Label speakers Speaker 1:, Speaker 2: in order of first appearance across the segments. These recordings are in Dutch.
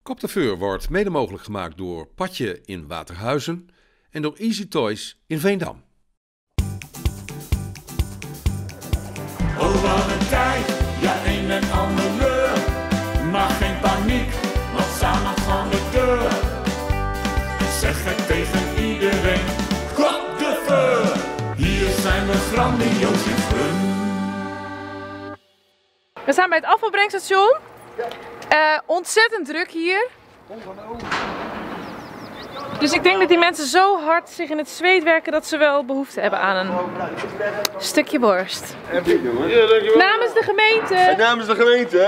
Speaker 1: Kop de Veur wordt mede mogelijk gemaakt door Patje in Waterhuizen en door Easy Toys in Veendam.
Speaker 2: Oh, wat een tijd, ja, een en ander. Maar geen paniek, want samen van de deur. Zeg het tegen iedereen, Kop de Veur. Hier zijn we grandioos in fun.
Speaker 3: We zijn bij het afvalbrengstation. Ontzettend druk hier. Dus ik denk dat die mensen zo hard zich in het zweet werken dat ze wel behoefte hebben aan een stukje worst. Namens de gemeente.
Speaker 4: Namens de gemeente.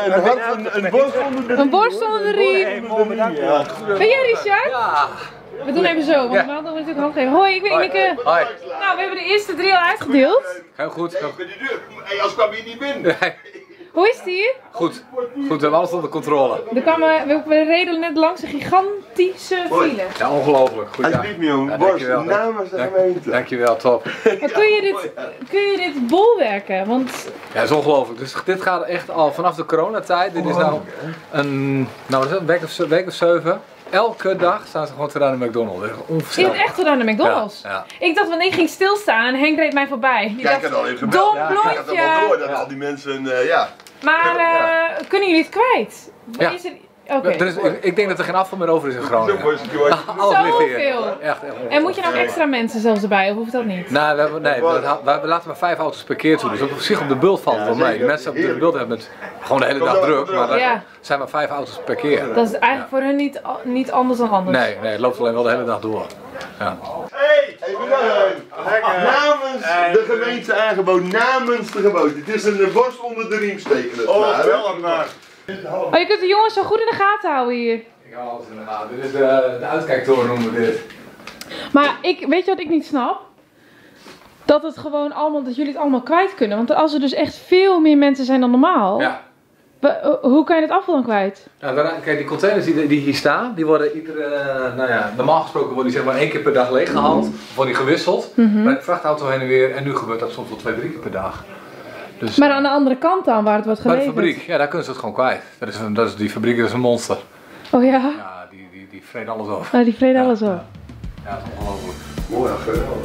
Speaker 4: Een borst onder de riem.
Speaker 3: Ben jij Richard? Ja. We doen even zo, want we hadden natuurlijk hand geven. Hoi, ik ben Ineke.
Speaker 5: Hoi.
Speaker 3: Nou, we hebben de eerste 3 al uitgedeeld.
Speaker 5: Heel goed.
Speaker 4: Als kwam je niet binnen.
Speaker 3: Hoe is het hier?
Speaker 5: Goed, we hebben alles onder controle.
Speaker 3: We reden net langs een gigantische file.
Speaker 5: Ja, ongelooflijk. Goed,
Speaker 4: Alsjeblieft, jongen. Borst namens de gemeente.
Speaker 5: Dankjewel, top.
Speaker 3: Maar kun je dit bolwerken? Want...
Speaker 5: Ja, dat is ongelooflijk. Dus dit gaat echt al vanaf de coronatijd. Dit is nou een week of 7. Elke dag staan ze gewoon te rijden naar McDonald's.
Speaker 3: Je hebt echt gedaan naar McDonald's?
Speaker 5: Ja.
Speaker 3: Ik dacht, wanneer ik ging stilstaan en Henk reed mij voorbij.
Speaker 4: Kijk, dat al even gebeld.
Speaker 3: Dom
Speaker 4: Kijk, dat
Speaker 3: blondje!
Speaker 4: wel door, dat al die mensen,
Speaker 3: Maar kunnen jullie het kwijt?
Speaker 5: Ja.
Speaker 3: Oké.
Speaker 5: Dus ik denk dat er geen afval meer over is in Groningen. Alles ligt hier.
Speaker 3: Zoveel.
Speaker 5: Echt
Speaker 3: En moet je nog extra mensen zelfs erbij, of hoeft dat niet?
Speaker 5: Nou, we laten maar 5 auto's per keer toe. Dus op zich op de bult valt het wel mee. De mensen op de bult hebben het gewoon de hele dag druk. Maar er zijn maar 5 auto's per keer.
Speaker 3: Dat is eigenlijk voor hun niet anders dan anders.
Speaker 5: Nee, het loopt alleen wel de hele dag door. Ja.
Speaker 4: Hey, namens de gemeente aangeboden, namens de gemeente. Het is een borst onder de riem steken.
Speaker 3: Oh, je kunt de jongens zo goed in de gaten houden hier.
Speaker 5: Ik hou alles in de gaten. Dit is de uitkijktoren noemen we dit.
Speaker 3: Maar weet je wat ik niet snap? Dat jullie het allemaal kwijt kunnen. Want als er dus echt veel meer mensen zijn dan normaal.
Speaker 5: Ja.
Speaker 3: Hoe kan je het afval dan kwijt?
Speaker 5: Nou, kijk, die containers die hier staan, die worden normaal gesproken worden die zeg maar 1 keer per dag leeggehaald. Of worden die gewisseld. Bij de vrachtauto heen en weer. En nu gebeurt dat soms wel 2, 3 keer per dag. Dus,
Speaker 3: maar aan de andere kant dan, waar het wordt geleverd?
Speaker 5: Bij de fabriek, ja, daar kunnen ze het gewoon kwijt. Die fabriek is een monster.
Speaker 3: Oh ja?
Speaker 5: Ja, die vreet alles over.
Speaker 3: Oh, die vreet alles over.
Speaker 5: Ja, dat is ongelooflijk.
Speaker 4: Mooi, geweldig.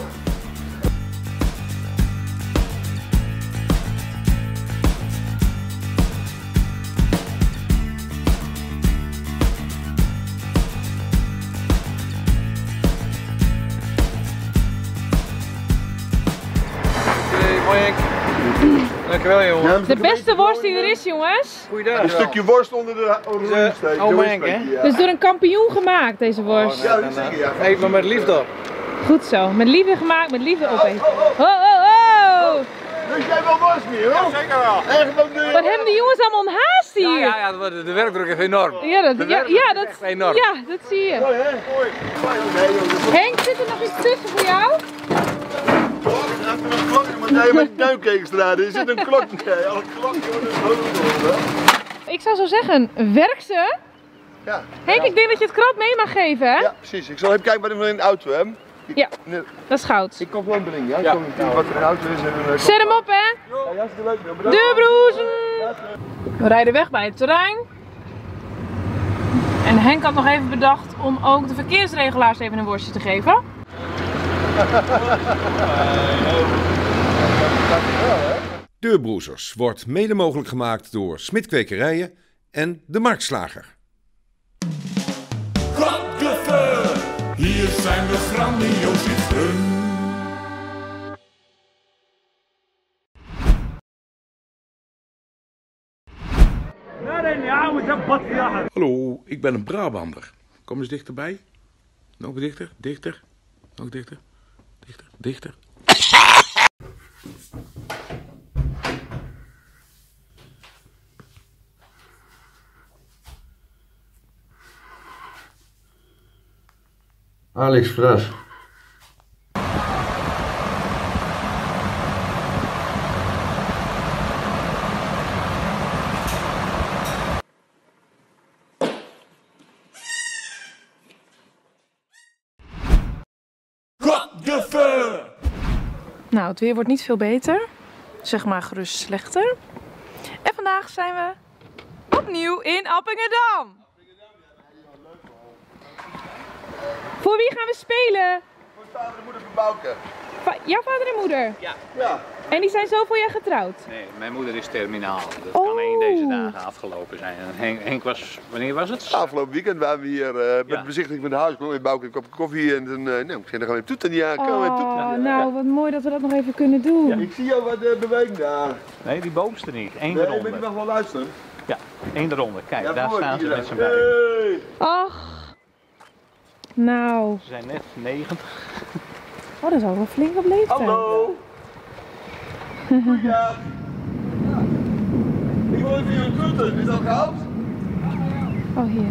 Speaker 6: Dankjewel, jongen.
Speaker 3: De beste worst die er is, jongens.
Speaker 6: Goeiedag.
Speaker 4: Een stukje worst onder de riem steken.
Speaker 6: Oh, Henk, hè?
Speaker 3: Dus door een kampioen gemaakt, deze worst.
Speaker 4: Ja, dat zeker, ja.
Speaker 6: Eet maar met liefde op.
Speaker 3: Goed zo. Met liefde gemaakt, met liefde opeten. Oh!
Speaker 4: Dus jij wel worst meer, hoor?
Speaker 6: Ja, zeker wel.
Speaker 3: Wat hebben die jongens allemaal een haast hier?
Speaker 5: Ja, de werkdruk is enorm.
Speaker 3: Ja, dat
Speaker 5: echt enorm.
Speaker 3: Ja, dat zie je. Henk, zit er nog iets tussen voor jou?
Speaker 4: Even een klokje, want jij met duimkekenstraat. Er zit een klok. Alle klokje wordt een hoog.
Speaker 3: Ik zou zo zeggen, werk ze.
Speaker 4: Ja.
Speaker 3: Henk, ik denk dat je het krab mee mag geven, hè?
Speaker 4: Ja, precies. Ik zal even kijken wat ik nog in de auto heb.
Speaker 3: Ja, dat is goud.
Speaker 4: Ik kom gewoon brengen, ja? Ik kom wat er in de auto is.
Speaker 3: Zet hem op, hè?
Speaker 4: Ja, hartstikke leuk.
Speaker 3: De broezen! We rijden weg bij het terrein. En Henk had nog even bedacht om ook de verkeersregelaars even een worstje te geven.
Speaker 1: Deurbroezers wordt mede mogelijk gemaakt door Smit Kwekerijen en de Marktslager.
Speaker 2: Kop de Veur. Hier zijn we grandioos in fun.
Speaker 7: Hallo, ik ben een Brabander. Kom eens dichterbij. Nog dichter, dichter. Nog dichter, dichter, dichter.
Speaker 4: AliExpress.
Speaker 2: Kop de Veur.
Speaker 3: Nou, het weer wordt niet veel beter. Zeg maar gerust slechter. En vandaag zijn we opnieuw in Appingedam. Voor wie gaan we spelen?
Speaker 4: Voor vader en moeder van Bouke.
Speaker 3: Jouw vader en moeder?
Speaker 4: Ja.
Speaker 3: En die zijn zoveel jaar getrouwd?
Speaker 8: Nee, mijn moeder is terminaal. Dat kan één deze dagen afgelopen zijn. En Henk was, wanneer was het?
Speaker 4: Afgelopen weekend waren we hier met de bezichtiging van de huis. Ik Bouke een kop koffie en toen, ik zei, dan gaan we toeten. Ja,
Speaker 3: nou, wat mooi dat we dat nog even kunnen doen.
Speaker 4: Ja, ik zie jou wat beweging daar.
Speaker 8: Nee, die bovenste niet. Eén
Speaker 4: Nee,
Speaker 8: eronder.
Speaker 4: ik mag wel luisteren.
Speaker 8: Ja, één eronder. Kijk,
Speaker 4: Ja,
Speaker 8: daar
Speaker 4: mooi,
Speaker 8: staan ze
Speaker 4: die
Speaker 8: met z'n
Speaker 4: daar.
Speaker 8: beiden.
Speaker 4: Hey.
Speaker 3: Ach. Nou.
Speaker 8: Ze zijn net 90.
Speaker 3: Oh, dat is al wel flink op leeftijd.
Speaker 4: Hallo. Goeiedag. Ik wil even jullie groeten. Is dat goud?
Speaker 3: Oh, hier.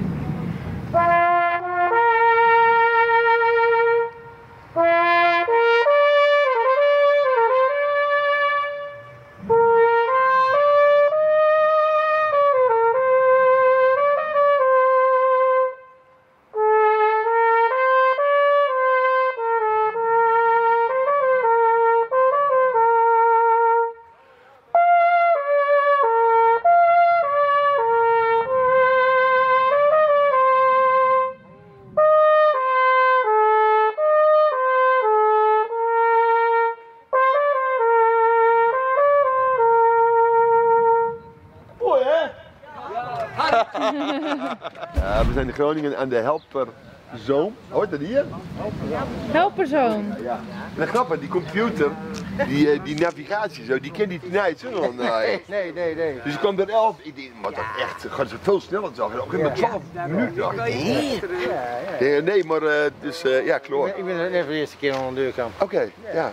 Speaker 4: Ja, we zijn in Groningen aan de Helperzoom. Hoort dat hier?
Speaker 3: Helperzoon.
Speaker 4: Ja. En grappig, die computer, die navigatie zo, die kent die niet zo. Nee. Dus ik kwam er 11, ik dacht, maar dat echt, gaat zo veel sneller zo. Ook in 12 minuten. Nee, maar dus ja, kloor.
Speaker 6: Ik ben net de eerste keer onder de deur kwam.
Speaker 4: Oké, ja.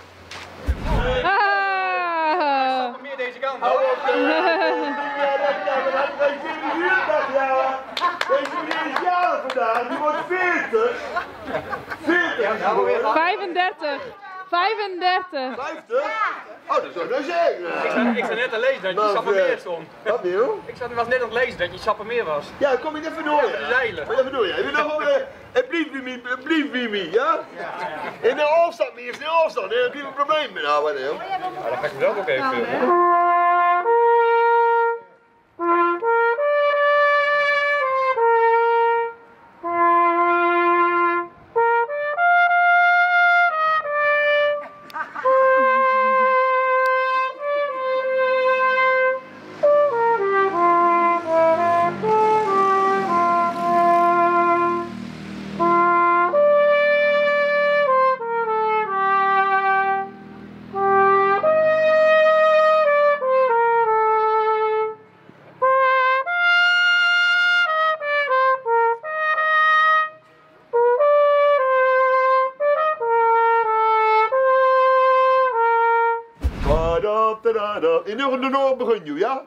Speaker 6: Meer deze kant.
Speaker 4: Deze meneer is jarig vandaag, die wordt 40. 40?
Speaker 3: 35. 35.
Speaker 4: 50? Oh, dat zou ik nou zeggen.
Speaker 6: Ik zat net te lezen dat je Sappemeer stond.
Speaker 4: Wat nieuw?
Speaker 6: Ik was net aan het lezen dat je Sappemeer was.
Speaker 4: Ja, kom ik even door.
Speaker 6: De zeilen.
Speaker 4: Wat bedoel je? Heb je nog een brief bij me, ja? In de Alstad, meer in de Alstad. Nee, dan heb je een probleem met nou, wat heel.
Speaker 6: Ja, dan ga ik mezelf ook even filmen.
Speaker 4: En nu de Noord begin je, ja?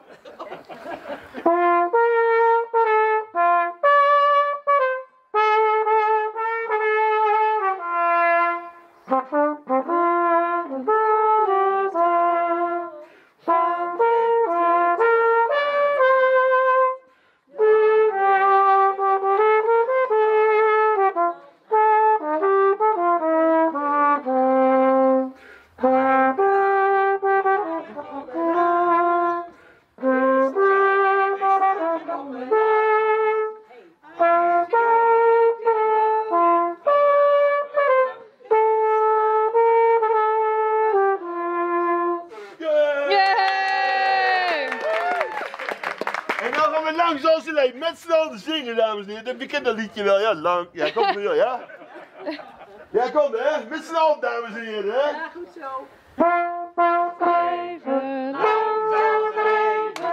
Speaker 4: Lang zoals je leeft, met z'n allen zingen, dames en heren. Je kent dat liedje wel, ja, lang. Ja, kom maar, ja. Ja, kom hè, met z'n allen, dames en heren, hè.
Speaker 3: Ja, goed zo. Leven, lang zal ze leven.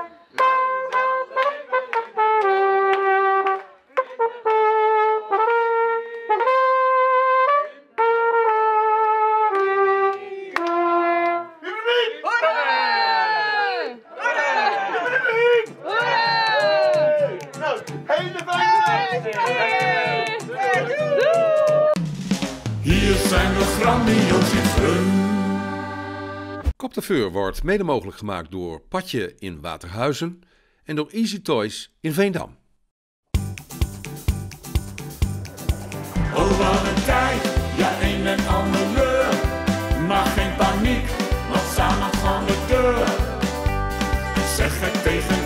Speaker 2: Hier zijn we grandioos in Fun.
Speaker 1: Kop de Veur wordt mede mogelijk gemaakt door Patje in Waterhuizen en door Easy Toys in Veendam.
Speaker 2: Oh, wat een tijd, ja, een en ander leur. Maar geen paniek, want samen gaan we deur. Zeg het tegen